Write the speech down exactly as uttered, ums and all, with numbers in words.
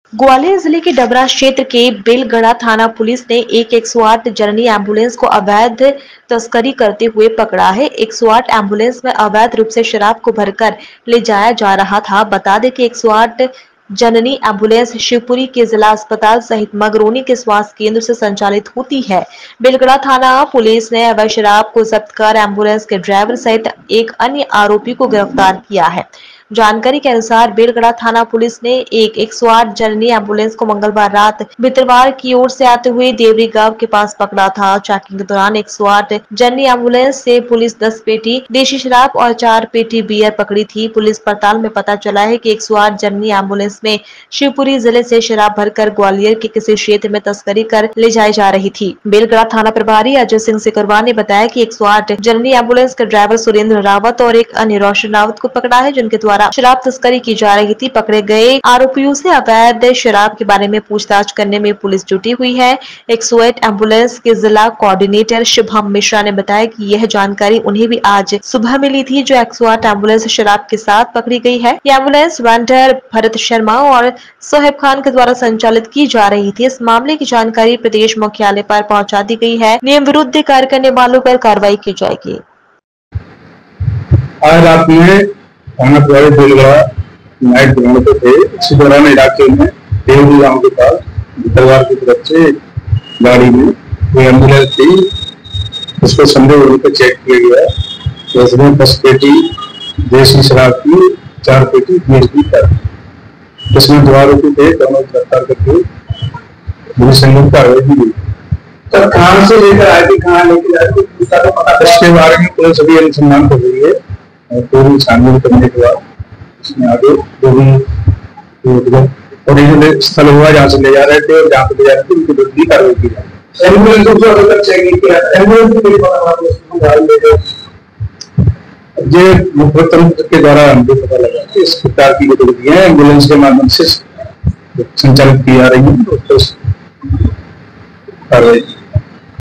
ग्वालियर जिले के डबरा क्षेत्र के बेलगड़ा थाना पुलिस ने एक एक सौ आठ जननी एम्बुलेंस को अवैध तस्करी करते हुए पकड़ा है। एक सौ आठ एम्बुलेंस में अवैध रूप से शराब को भरकर ले जाया जा रहा था। बता दें कि एक सौ आठ जननी एम्बुलेंस शिवपुरी के जिला अस्पताल सहित मगरोनी के स्वास्थ्य केंद्र से संचालित होती है। बेलगड़ा थाना पुलिस ने अवैध शराब को जब्त कर एम्बुलेंस के ड्राइवर सहित एक अन्य आरोपी को गिरफ्तार किया है। जानकारी के अनुसार बेलगड़ा थाना पुलिस ने एक एक सौ आठ जननी एम्बुलेंस को मंगलवार रात भितरवार की ओर से आते हुए देवरी गांव के पास पकड़ा था। चेकिंग के दौरान एक सौ आठ जननी एम्बुलेंस से पुलिस दस पेटी देशी शराब और चार पेटी बियर पकड़ी थी। पुलिस पड़ताल में पता चला है कि एक सौ आठ जननी एम्बुलेंस में शिवपुरी जिले से शराब भरकर ग्वालियर के किसी क्षेत्र में तस्करी कर ले जाई जा रही थी। बेलगड़ा थाना प्रभारी अजय सिंह सिकरवार ने बताया कि एक सौ आठ जननी एम्बुलेंस के ड्राइवर सुरेंद्र रावत और एक अन्य रोशन रावत को पकड़ा है, जिनके द्वारा शराब तस्करी की जा रही थी। पकड़े गए आरोपियों से अवैध शराब के बारे में पूछताछ करने में पुलिस जुटी हुई है। एक सौ आठ एम्बुलेंस के जिला कोऑर्डिनेटर शुभम मिश्रा ने बताया कि यह जानकारी उन्हें भी आज सुबह मिली थी, जो एक सौ आठ एम्बुलेंस शराब के साथ पकड़ी गई है। यह एम्बुलेंस वेंडर भरत शर्मा और सोहेब खान के द्वारा संचालित की जा रही थी। इस मामले की जानकारी प्रदेश मुख्यालय पर पहुंचा दी गई है। नियम विरुद्ध कार्य करने वालों पर कार्रवाई की जाएगी। आज रात में थाना प्रभारी बेलगड़ा नाइट ग्राउंड पे थे। इसी दौरान इलाके में देवरी गांव के पास भितरवार की तरफ से गाड़ी में कोई एम्बुलेंस थी, उसको संदेह होने पर चेक किया गया तो इसमें दस पेटी देसी शराब की, चार पेटी बियर की था, जिसमें दो आरोपी थे, दोनों गिरफ्तार करके पुलिस संयुक्त कार्रवाई की गई। तो कहां से लेकर आए थे, कहां लेकर आए थे, इसके बारे में पुलिस अभी अनुसंधान कर रही है और पूरी छानबीन करने के बाद इसमें आगे जो भी ओरिजिनल स्थल हुआ जहाँ से ले जा रहे थे और जहाँ पे ले जा रहे थे उनकी विरुद्ध भी कार्रवाई की जाए। एम्बुलेंस को अभी तक चेकिंग किया, ये मुख्य तंत्र के द्वारा हमको पता लगा कि इस प्रकार की गतिविधियां एम्बुलेंस के माध्यम से संचालित की जा रही है, तो कार्रवाई